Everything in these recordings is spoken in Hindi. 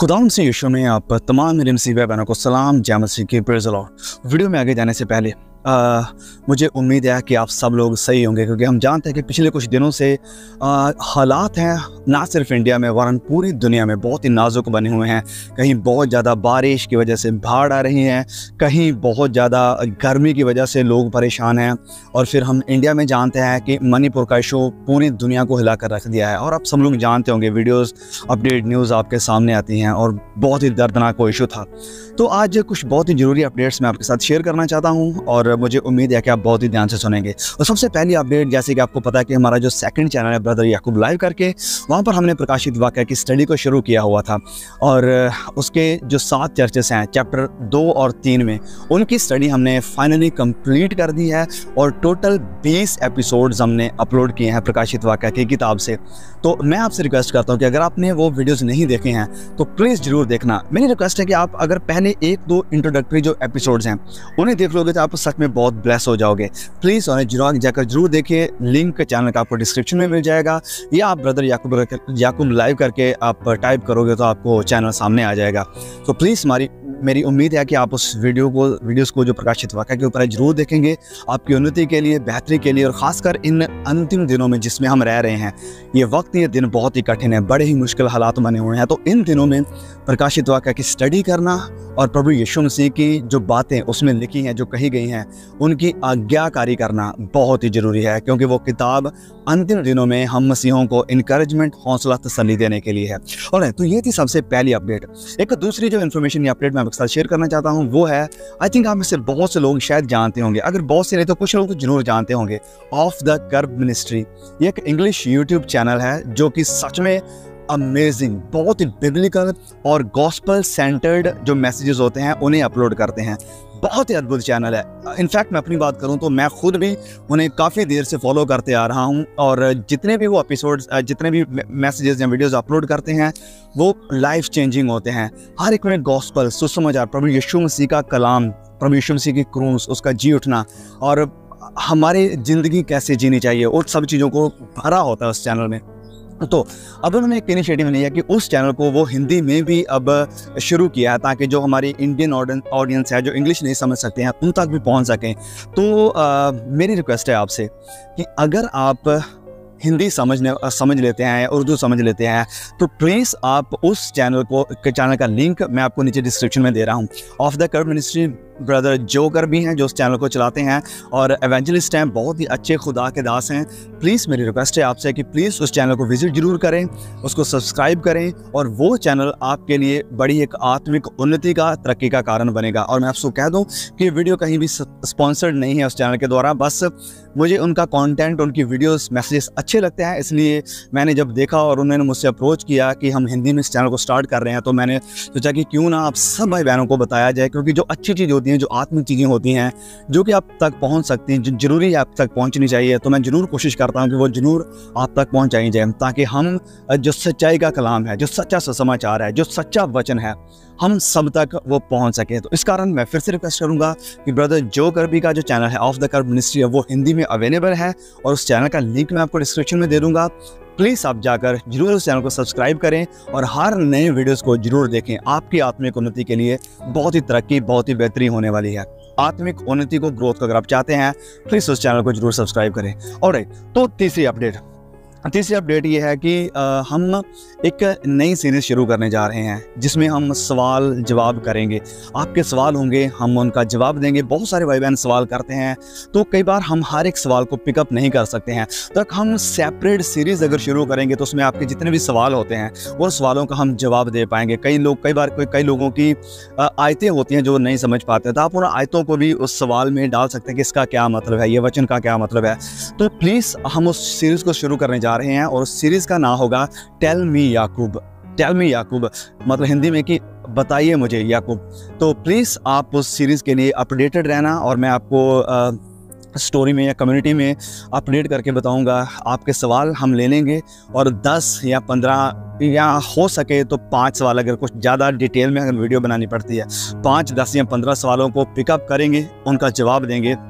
खुदावंद से यीशु में आप तमाम मेरे मसीह बहनों को सलाम। जय मसीह की प्रेज़ द लॉर्ड। वीडियो में आगे जाने से पहले मुझे उम्मीद है कि आप सब लोग सही होंगे, क्योंकि हम जानते हैं कि पिछले कुछ दिनों से हालात हैं ना सिर्फ इंडिया में वरन पूरी दुनिया में बहुत ही नाजुक बने हुए हैं। कहीं बहुत ज़्यादा बारिश की वजह से बाढ़ आ रही हैं, कहीं बहुत ज़्यादा गर्मी की वजह से लोग परेशान हैं, और फिर हम इंडिया में जानते हैं कि मणिपुर का इशू पूरी दुनिया को हिला कर रख दिया है। और आप सब लोग जानते होंगे, वीडियोज़ अपडेट न्यूज़ आपके सामने आती हैं और बहुत ही दर्दनाक वो इशू था। तो आज कुछ बहुत ही ज़रूरी अपडेट्स मैं आपके साथ शेयर करना चाहता हूँ और मुझे उम्मीद है कि आप बहुत ही ध्यान से सुनेंगे। और सबसे पहली अपडेट, जैसे कि आपको पता है कि हमारा जो सेकंड चैनल है ब्रदर याकूब लाइव करके, वहाँ पर हमने प्रकाशित वाक्य की स्टडी को शुरू किया हुआ था, और उसके जो 7 चर्चेस हैं चैप्टर 2 और 3 में, उनकी स्टडी हमने फाइनली कंप्लीट कर दी है और टोटल 20 एपिसोड्स हमने अपलोड किए हैं प्रकाशित वाक्य की किताब से। तो मैं आपसे रिक्वेस्ट करता हूँ कि अगर आपने वो वीडियोज़ नहीं देखे हैं तो प्लीज़ ज़रूर देखना। मेरी रिक्वेस्ट है कि आप अगर पहले 1-2 इंट्रोडक्टरी जो एपिसोड्स हैं उन्हें देख लोगे तो आप सच में बहुत ब्लेस हो जाओगे। प्लीज़ उन्हें जरूर देखिए। लिंक चैनल का आपको डिस्क्रिप्शन में मिल जाएगा, या आप ब्रदर याकूब लाइव करके आप टाइप करोगे तो आपको चैनल सामने आ जाएगा। तो प्लीज़ मेरी उम्मीद है कि आप उस वीडियोस को जो प्रकाशित वाक्य के ऊपर है जरूर देखेंगे, आपकी उन्नति के लिए, बेहतरी के लिए, और ख़ासकर इन अंतिम दिनों में जिसमें हम रह रहे हैं। ये दिन बहुत ही कठिन है, बड़े ही मुश्किल हालात बने हुए हैं। तो इन दिनों में प्रकाशित वाक्य की स्टडी करना और प्रभु यीशु मसीह की जो बातें उसमें लिखी हैं, जो कही गई हैं, उनकी आज्ञाकारी करना बहुत ही ज़रूरी है, क्योंकि वो किताब अंतिम दिनों में हम मसीहों को इनकरेजमेंट, हौसला, तसल्ली देने के लिए है। और तो ये थी सबसे पहली अपडेट। एक दूसरी जो इन्फॉर्मेशन या अपडेट मैं आपके साथ शेयर करना चाहता हूँ वो है, आई थिंक आप में से बहुत से लोग शायद जानते होंगे, अगर बहुत से नहीं तो कुछ लोग जरूर जानते होंगे, ऑफ द कर्ब मिनिस्ट्री। ये एक इंग्लिश यूट्यूब चैनल है जो कि सच में अमेजिंग, बहुत ही बिब्लिकल और गॉस्पल सेंटर्ड जो मैसेजेस होते हैं उन्हें अपलोड करते हैं। बहुत ही अद्भुत चैनल है। इनफैक्ट मैं अपनी बात करूं तो मैं खुद भी उन्हें काफ़ी देर से फॉलो करते आ रहा हूं, और जितने भी वो एपिसोड्स, जितने भी मैसेजेस या वीडियोस अपलोड करते हैं वो लाइफ चेंजिंग होते हैं। हर एक में गॉस्पल, सुसमाचार, प्रभु यीशु मसीह का कलाम, प्रभु यीशु मसीह की क्रूस, उसका जी उठना, और हमारी ज़िंदगी कैसे जीनी चाहिए, उन सब चीज़ों को भरा होता है उस चैनल में। तो अब उन्होंने एक इनिशिएटिव लिया कि उस चैनल को वो हिंदी में भी अब शुरू किया है, ताकि जो हमारी इंडियन ऑडियंस है जो इंग्लिश नहीं समझ सकते हैं उन तक भी पहुंच सकें। तो मेरी रिक्वेस्ट है आपसे कि अगर आप हिंदी समझ लेते हैं या उर्दू समझ लेते हैं तो प्लीज़ आप उस चैनल का लिंक मैं आपको नीचे डिस्क्रिप्शन में दे रहा हूँ। Of the curb ministry brother जोकर भी हैं जो उस चैनल को चलाते हैं और एवेंजलिस्ट हैं, बहुत ही अच्छे खुदा के दास हैं। प्लीज़ मेरी रिक्वेस्ट है आपसे कि प्लीज़ उस चैनल को विजिट जरूर करें, उसको सब्सक्राइब करें, और वो चैनल आपके लिए बड़ी एक आत्मिक उन्नति का, तरक्की का कारण बनेगा। और मैं आपको कह दूं कि वीडियो कहीं भी स्पॉन्सर्ड नहीं है उस चैनल के द्वारा, बस मुझे उनका कंटेंट, उनकी वीडियोस, मैसेजेस अच्छे लगते हैं, इसलिए मैंने जब देखा और उन्होंने मुझसे अप्रोच किया कि हम हिंदी में इस चैनल को स्टार्ट कर रहे हैं, तो मैंने सोचा कि क्यों ना आप सब भाई बहनों को बताया जाए, क्योंकि जो अच्छी चीज़ होती हैं, जो आत्मिक चीज़ें होती हैं, जो कि आप तक पहुंच सकती हैं, जो जरूरी आप तक पहुंचनी चाहिए, तो मैं ज़रूर कोशिश करता हूं कि वो ज़रूर आप तक पहुंचाई जाए, ताकि हम जो सच्चाई का कलाम है, जो सच्चा सुसमाचार है, जो सच्चा वचन है, हम सब तक वो पहुंच सके। तो इस कारण मैं फिर से रिक्वेस्ट करूंगा कि ब्रदर जो कर्बी का जो चैनल है ऑफ द कर्ब मिनिस्ट्री है, वो हिंदी में अवेलेबल है, और उस चैनल का लिंक मैं आपको डिस्क्रिप्शन में दे दूंगा। प्लीज़ आप जाकर जरूर उस चैनल को सब्सक्राइब करें और हर नए वीडियोस को जरूर देखें। आपकी आत्मिक उन्नति के लिए बहुत ही तरक्की, बहुत ही बेहतरी होने वाली है। आत्मिक उन्नति को, ग्रोथ को अगर आप चाहते हैं प्लीज़ उस चैनल को जरूर सब्सक्राइब करें। ऑलराइट, तो तीसरी अपडेट ये है कि हम एक नई सीरीज शुरू करने जा रहे हैं जिसमें हम सवाल जवाब करेंगे। आपके सवाल होंगे, हम उनका जवाब देंगे। बहुत सारे भाई बहन सवाल करते हैं, तो कई बार हम हर एक सवाल को पिकअप नहीं कर सकते हैं, तो हम सेपरेट सीरीज़ अगर शुरू करेंगे तो उसमें आपके जितने भी सवाल होते हैं वो सवालों का हम जवाब दे पाएंगे। कई लोगों की आयतें होती हैं जो नहीं समझ पाते, तो आप उन आयतों को भी उस सवाल में डाल सकते हैं कि इसका क्या मतलब है, ये वचन का क्या मतलब है। तो प्लीज़ हम उस सीरीज़ को शुरू करने जा रहे हैं, और उस सीरीज का नाम होगा टेल मी याकूब। मतलब हिंदी में कि बताइए मुझे याकूब। तो प्लीज़ आप उस सीरीज़ के लिए अपडेटेड रहना, और मैं आपको स्टोरी में या कम्युनिटी में अपडेट करके बताऊंगा। आपके सवाल हम ले लेंगे, और 10 या 15 या हो सके तो 5 सवाल, अगर कुछ ज़्यादा डिटेल में अगर वीडियो बनानी पड़ती है, 5, 10 या 15 सवालों को पिकअप करेंगे, उनका जवाब देंगे,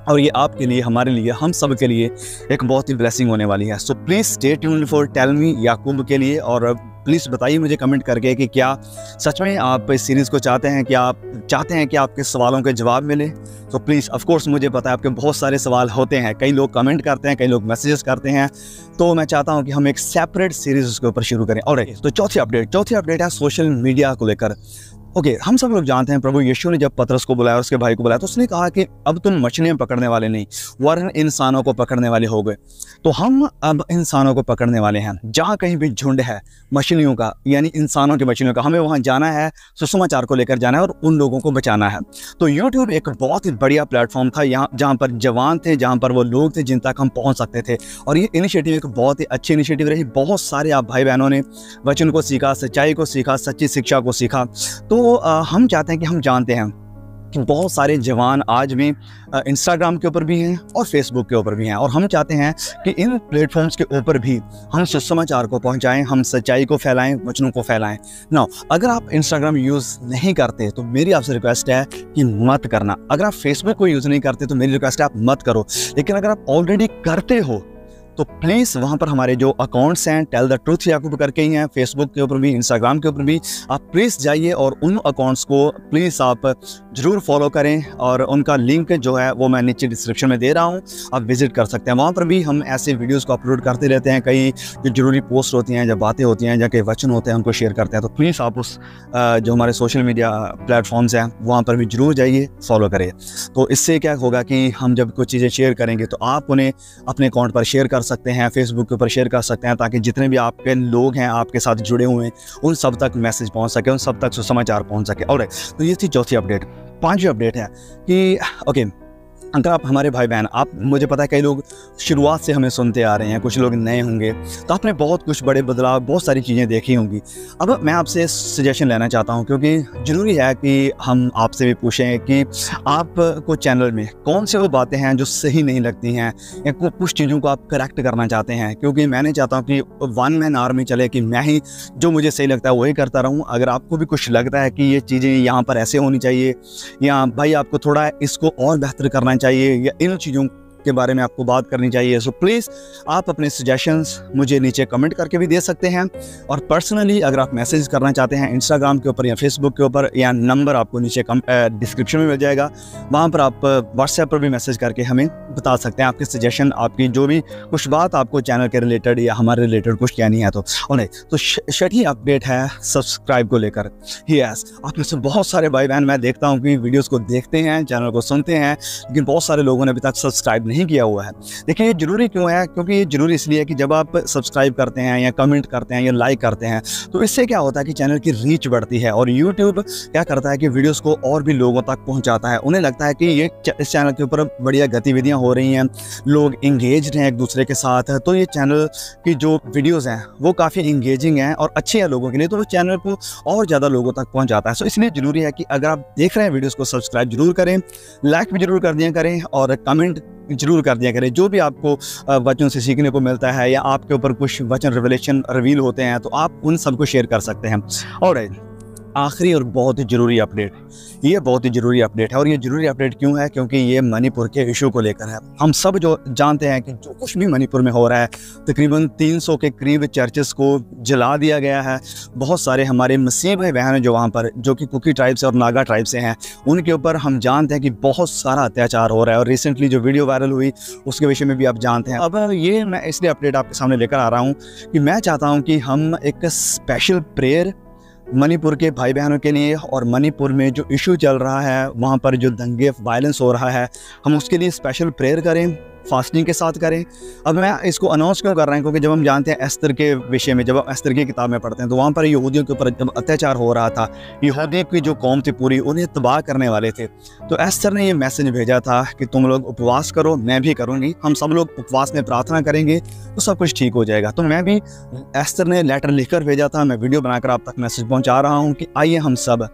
और ये आपके लिए, हमारे लिए, हम सब के लिए एक बहुत ही ब्लेसिंग होने वाली है। So please stay tuned for tell me Yakub के लिए, और प्लीज़ बताइए मुझे कमेंट करके कि क्या सच में आप इस सीरीज़ को चाहते हैं, क्या आप चाहते हैं कि आपके सवालों के जवाब मिले। तो प्लीज़, ऑफ कोर्स मुझे पता है आपके बहुत सारे सवाल होते हैं, कई लोग कमेंट करते हैं, कई लोग मैसेजेस करते हैं, तो मैं चाहता हूं कि हम एक सेपरेट सीरीज़ उसके ऊपर शुरू करें। और तो चौथी अपडेट है सोशल मीडिया को लेकर। ओके, हम सब लोग जानते हैं प्रभु यीशु ने जब पतरस को बुलाया, उसके भाई को बुलाया, तो उसने कहा कि अब तुम मछलियां पकड़ने वाले नहीं वरन इंसानों को पकड़ने वाले हो गए। तो हम अब इंसानों को पकड़ने वाले हैं। जहाँ कहीं भी झुंड है मछलियों का, यानी इंसानों की मछलियों का, हमें वहाँ जाना है, सुसमाचार को लेकर जाना है और उन लोगों को बचाना है। तो यूट्यूब एक बहुत ही बढ़िया प्लेटफॉर्म था यहाँ, जहाँ पर जवान थे, जहाँ पर वो लोग थे जिन तक हम पहुँच सकते थे। और ये इनिशिएटिव एक बहुत ही अच्छी इनिशिएटिव रही। बहुत सारे आप भाई बहनों ने वचन को सीखा, सच्चाई को सीखा, सच्ची शिक्षा को सीखा। तो हम चाहते हैं कि हम जानते हैं कि बहुत सारे जवान आज भी इंस्टाग्राम के ऊपर भी हैं और फेसबुक के ऊपर भी हैं, और हम चाहते हैं कि इन प्लेटफॉर्म्स के ऊपर भी हम सुसमाचार को पहुंचाएं, हम सच्चाई को फैलाएं, वचनों को फैलाएं। नाउ, अगर आप इंस्टाग्राम यूज़ नहीं करते तो मेरी आपसे रिक्वेस्ट है कि मत करना। अगर आप फेसबुक को यूज़ नहीं करते तो मेरी रिक्वेस्ट है आप मत करो। लेकिन अगर आप ऑलरेडी करते हो तो प्लीज़ वहाँ पर हमारे जो अकाउंट्स हैं, टेल द ट्रूथ याकूब करके ही हैं, फेसबुक के ऊपर भी, इंस्टाग्राम के ऊपर भी, आप प्लीज़ जाइए और उन अकाउंट्स को प्लीज़ आप ज़रूर फॉलो करें। और उनका लिंक जो है वो मैं नीचे डिस्क्रिप्शन में दे रहा हूँ, आप विज़िट कर सकते हैं। वहाँ पर भी हम ऐसे वीडियोज़ को अपलोड करते रहते हैं। कई जो ज़रूरी पोस्ट होती हैं, जब बातें होती हैं, जहाँ के वचन होते हैं, उनको शेयर करते हैं। तो प्लीज़ आप उस जो हमारे सोशल मीडिया प्लेटफॉर्म्स हैं वहाँ पर भी ज़रूर जाइए, फॉलो करें। तो इससे क्या होगा कि हम जब कुछ चीज़ें शेयर करेंगे तो आप उन्हें अपने अकाउंट पर शेयर कर सकते हैं, फेसबुक के ऊपर शेयर कर सकते हैं, ताकि जितने भी आपके लोग हैं आपके साथ जुड़े हुए हैं उन सब तक मैसेज पहुंच सके, उन सब तक सुसमाचार पहुंच सके। और तो ये थी चौथी अपडेट। पांचवी अपडेट है कि ओके, अगर आप हमारे भाई बहन, आप, मुझे पता है कई लोग शुरुआत से हमें सुनते आ रहे हैं, कुछ लोग नए होंगे, तो आपने बहुत कुछ बड़े बदलाव, बहुत सारी चीज़ें देखी होंगी। अब मैं आपसे सजेशन लेना चाहता हूं, क्योंकि ज़रूरी है कि हम आपसे भी पूछें कि आपको चैनल में कौन से वो बातें हैं जो सही नहीं लगती हैं, या कुछ चीज़ों को आप करेक्ट करना चाहते हैं। क्योंकि मैंने चाहता हूँ कि वन मैन आर्मी चले, कि मैं ही जो मुझे सही लगता है वही करता रहूँ। अगर आपको भी कुछ लगता है कि ये चीज़ें यहाँ पर ऐसे होनी चाहिए, या भाई आपको थोड़ा इसको और बेहतर करना चाहिए, या इन चीज़ों के बारे में आपको बात करनी चाहिए, सो प्लीज़ आप अपने सजेशंस मुझे नीचे कमेंट करके भी दे सकते हैं। और पर्सनली अगर आप मैसेज करना चाहते हैं इंस्टाग्राम के ऊपर या फेसबुक के ऊपर, या नंबर आपको नीचे डिस्क्रिप्शन में मिल जाएगा, वहाँ पर आप व्हाट्सएप पर भी मैसेज करके हमें बता सकते हैं आपके सजेशन, आपकी जो भी कुछ बात आपको चैनल के रिलेटेड या हमारे रिलेटेड कुछ कहनी है। तो तो छठी अपडेट है सब्सक्राइब को लेकर। यस, आप में से बहुत सारे भाई बहन, मैं देखता हूँ कि वीडियोज़ को देखते हैं, चैनल को सुनते हैं, लेकिन बहुत सारे लोगों ने अभी तक सब्सक्राइब नहीं किया हुआ है। देखिए, ये ज़रूरी क्यों है? क्योंकि ये ज़रूरी इसलिए कि जब आप सब्सक्राइब करते हैं या कमेंट करते हैं या लाइक करते हैं, तो इससे क्या होता है कि चैनल की रीच बढ़ती है, और यूट्यूब क्या करता है कि वीडियोस को और भी लोगों तक पहुंचाता है। उन्हें लगता है कि ये इस चैनल के ऊपर बढ़िया गतिविधियां हो रही हैं, लोग इंगेज्ड हैं एक दूसरे के साथ, तो ये चैनल की जो वीडियोज़ हैं वो काफ़ी इंगेजिंग हैं और अच्छे हैं लोगों के लिए, तो वो चैनल को और ज़्यादा लोगों तक पहुँच जाता है। सो इसलिए ज़रूरी है कि अगर आप देख रहे हैं वीडियोज़ को, सब्सक्राइब जरूर करें, लाइक भी जरूर कर दिया करें, और कमेंट जरूर कर दिया करें। जो भी आपको वचनों से सीखने को मिलता है, या आपके ऊपर कुछ वचन रिवलेशन रिवील होते हैं, तो आप उन सबको शेयर कर सकते हैं। और आखिरी और बहुत ही ज़रूरी अपडेट, ये बहुत ही ज़रूरी अपडेट है। और ये ज़रूरी अपडेट क्यों है? क्योंकि ये मणिपुर के इशू को लेकर है। हम सब जो जानते हैं कि जो कुछ भी मणिपुर में हो रहा है, तकरीबन 300 के करीब चर्चेस को जला दिया गया है। बहुत सारे हमारे मसीह भाई बहन हैं जो वहाँ पर, जो कि कुकी ट्राइब से और नागा ट्राइब से हैं, उनके ऊपर हम जानते हैं कि बहुत सारा अत्याचार हो रहा है। और रिसेंटली जो वीडियो वायरल हुई उसके विषय में भी आप जानते हैं। अब ये मैं इसलिए अपडेट आपके सामने लेकर आ रहा हूँ कि मैं चाहता हूँ कि हम एक स्पेशल प्रेयर मणिपुर के भाई बहनों के लिए, और मणिपुर में जो इशू चल रहा है, वहाँ पर जो दंगे वायलेंस हो रहा है, हम उसके लिए स्पेशल प्रेयर करें, फास्टिंग के साथ करें। अब मैं इसको अनाउंस क्यों कर रहा हूँ? क्योंकि जब हम जानते हैं एस्तर के विषय में, जब हम एस्तर की किताब में पढ़ते हैं, तो वहाँ पर यहूदियों के ऊपर जब अत्याचार हो रहा था, यहूदियों की जो कौम थी पूरी, उन्हें तबाह करने वाले थे, तो एस्तर ने ये मैसेज भेजा था कि तुम लोग उपवास करो, मैं भी करूँगी, हम सब लोग उपवास में प्रार्थना करेंगे तो सब कुछ ठीक हो जाएगा। तो मैं भी, एस्तर ने लेटर लिखकर भेजा था, मैं वीडियो बनाकर आप तक मैसेज पहुँचा रहा हूँ कि आइए हम सब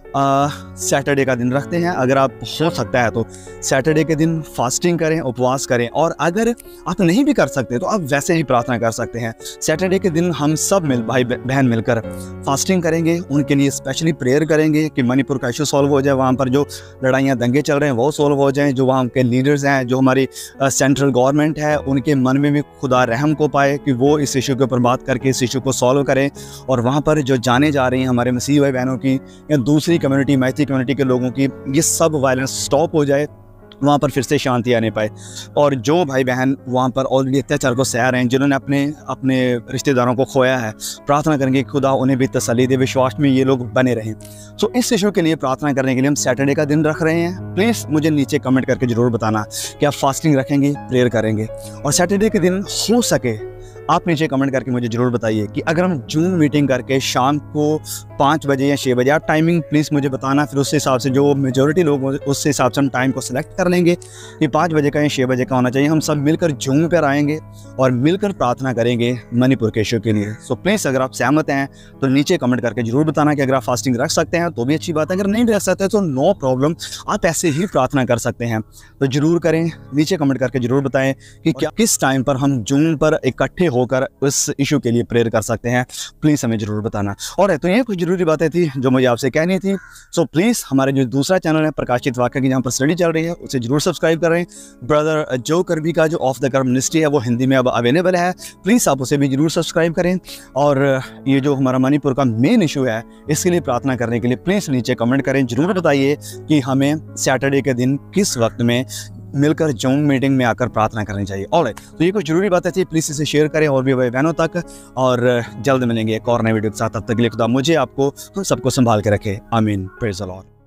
सैटरडे का दिन रखते हैं। अगर आप हो सकता है तो सैटरडे के दिन फास्टिंग करें, उपवास करें, और अगर आप नहीं भी कर सकते तो आप वैसे ही प्रार्थना कर सकते हैं। सैटरडे के दिन हम सब भाई बहन मिलकर फास्टिंग करेंगे, उनके लिए स्पेशली प्रेयर करेंगे कि मणिपुर का इशू सॉल्व हो जाए, वहाँ पर जो लड़ाइयाँ दंगे चल रहे हैं वो सॉल्व हो जाएँ, जो वहाँ के लीडर्स हैं, जो हमारी सेंट्रल गवर्नमेंट है, उनके मन में भी खुदा रहम को पाए कि वो इस इशू के ऊपर बात करके इस इशू को सॉल्व करें, और वहाँ पर जो जाने जा रही हैं हमारे मसीह भाई बहनों की या दूसरी कम्युनिटी, मैथिली कम्युनिटी के लोगों की, ये सब वायलेंस स्टॉप हो जाए, वहाँ पर फिर से शांति आने पाए। और जो भाई बहन वहाँ पर ऑलरेडी अत्याचार को सह रहे हैं, जिन्होंने अपने रिश्तेदारों को खोया है, प्रार्थना करेंगे खुदा उन्हें भी तसल्ली दे, विश्वास में ये लोग बने रहें। सो इस इशू के लिए प्रार्थना करने के लिए हम सैटरडे का दिन रख रहे हैं। प्लीज़ मुझे नीचे कमेंट करके ज़रूर बताना कि आप फास्टिंग रखेंगे, प्रेयर करेंगे। और सैटरडे के दिन हो सके आप नीचे कमेंट करके मुझे ज़रूर बताइए कि अगर हम जूम मीटिंग करके शाम को 5 बजे या 6 बजे, आप टाइमिंग प्लीज़ मुझे बताना, फिर उस हिसाब से जो मेजॉरिटी लोग उस हिसाब से हम टाइम को सिलेक्ट कर लेंगे कि 5 बजे का या 6 बजे का होना चाहिए। हम सब मिलकर जूम पर आएंगे और मिलकर प्रार्थना करेंगे मणिपुर के इशू के लिए। सो प्लीज़ अगर आप सहमत हैं तो नीचे कमेंट करके ज़रूर बताना कि अगर आप फास्टिंग रख सकते हैं तो भी अच्छी बात है, अगर नहीं रख सकते तो नो प्रॉब्लम, आप ऐसे ही प्रार्थना कर सकते हैं। तो ज़रूर करें, नीचे कमेंट करके ज़रूर बताएं कि क्या किस टाइम पर हम जूम पर इकट्ठे होकर उस इशू के लिए प्रेयर कर सकते हैं। प्लीज़ हमें ज़रूर बताना। और तो ये कुछ ज़रूरी बातें थी जो मुझे आपसे कहनी थी। सो प्लीज़ हमारे जो दूसरा चैनल है प्रकाशित वाक्य की, जहाँ पर स्टडी चल रही है, उसे ज़रूर सब्सक्राइब करें। ब्रदर जो करबी का जो ऑफ द कर्ब मिनिस्ट्री है वो हिंदी में अब अवेलेबल है, प्लीज़ आप उसे भी ज़रूर सब्सक्राइब करें। और ये जो हमारा मणिपुर का मेन इशू है इसके लिए प्रार्थना करने के लिए प्लीज़ नीचे कमेंट करें, ज़रूर बताइए कि हमें सैटरडे के दिन किस वक्त में मिलकर जूम मीटिंग में आकर प्रार्थना करनी चाहिए। ऑलराइट, तो ये कुछ जरूरी बातें थी, प्लीज़ इसे शेयर करें और भी भाई बहनों तक, और जल्द मिलेंगे एक और नए वीडियो के साथ। तब तक के लिए खुदा मुझे, आपको, सबको संभाल के रखे। आमीन। Praise the Lord.